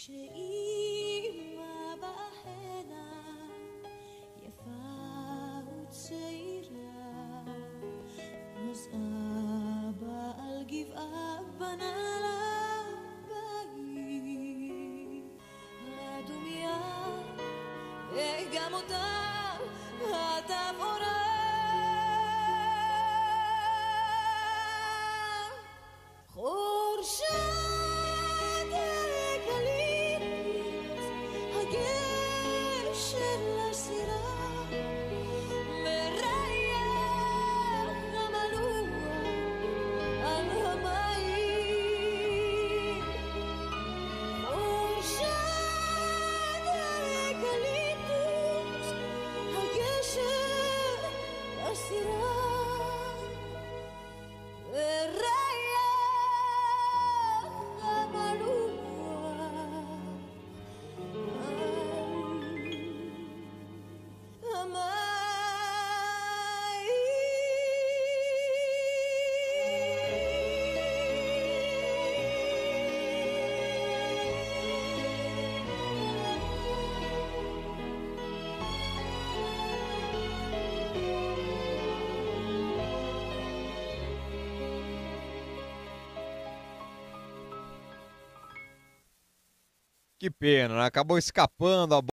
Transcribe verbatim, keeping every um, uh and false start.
שאימא בהנה יפה וצעירה, אז אבא על גבעה בנה לה בית, הדומיה וגם אותה התפאורה. חורשת אקליפטוס, הגשר לסירה, מריח המלוח על המים. חורשת אקליפטוס, הגשר לסירה, מריח Que pena, né? Acabou escapando a